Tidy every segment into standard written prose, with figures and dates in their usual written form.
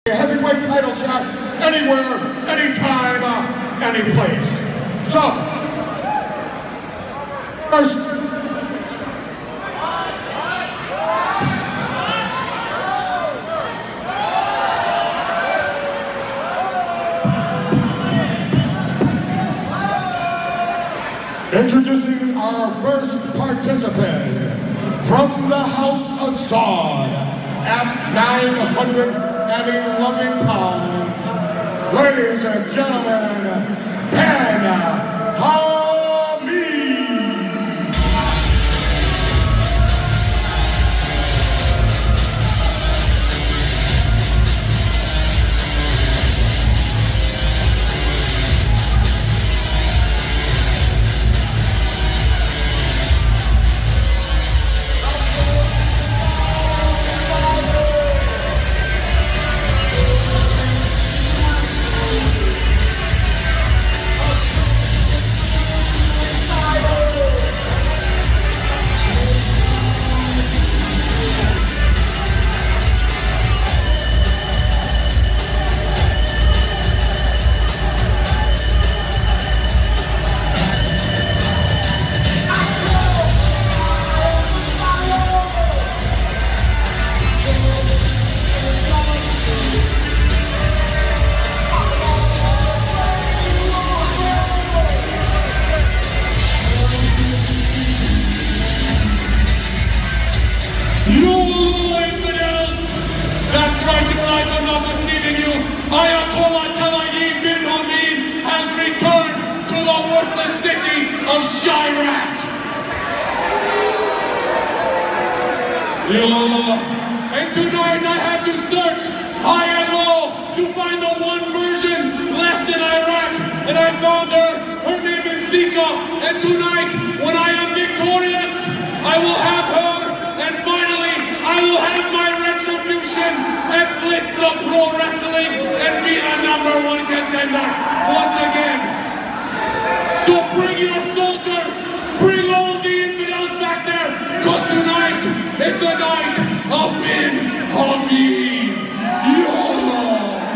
Heavyweight title shot anywhere, anytime, any place. So, first, introducing our first participant from the House of Saud at 911 pounds. Ladies and gentlemen, Ben Hamid. Ayatollah Talayib bin Hamid has returned to the worthless city of Chiraq. And tonight I had to search high and low to find the one version left in Iraq, and I found her. Her name is Zika, and tonight, when I am victorious, I will have her, and finally, I will have my retribution and blitz of pro wrestling and be the #1 contender once again. So bring your soldiers, bring all the infidels back there, because tonight is the night of Ben Hamid. YOLO!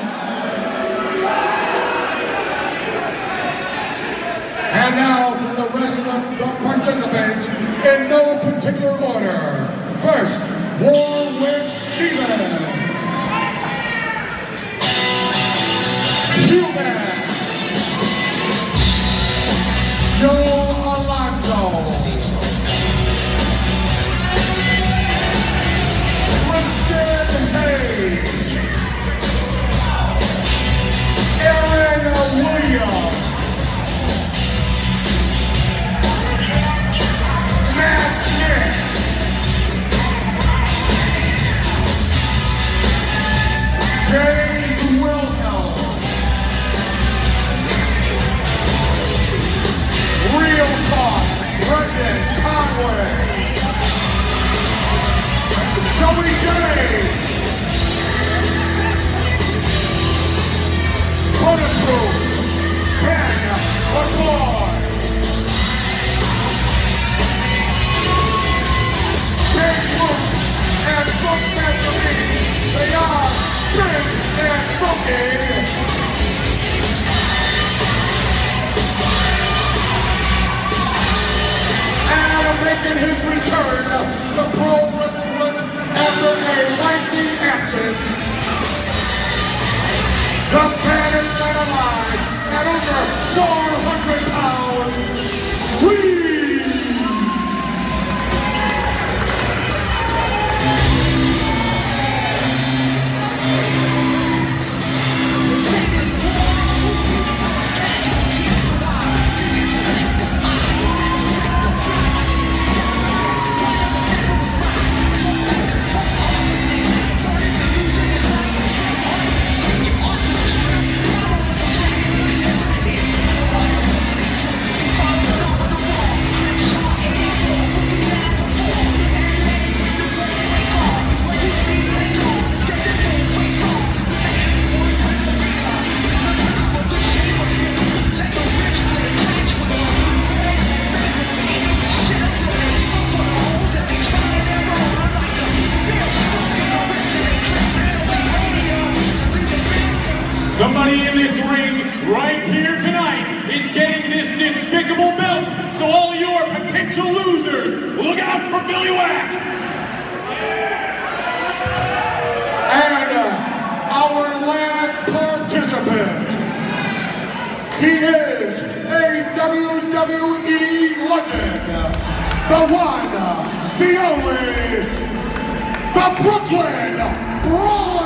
And now for the rest of the participants in no particular order. First, Warwick Stevens. Human. Joe Alonzo. Tristan Hayes. Aaron Williams. Matt Nix. James Wilhelm. Real Talk, Brendan Conway. Joey J. Bulletproof, Ken McCloy. Ken Luke and Book Magazine. They are Big and Bookie. Making his return, the pro wrestler after a lengthy absence. The man is not alive at over 400 pounds. Somebody in this ring right here tonight is getting this despicable belt. So all your potential losers, look out for Billy Whack. And our last participant, he is a WWE legend, the one, the only, the Brooklyn Brawler.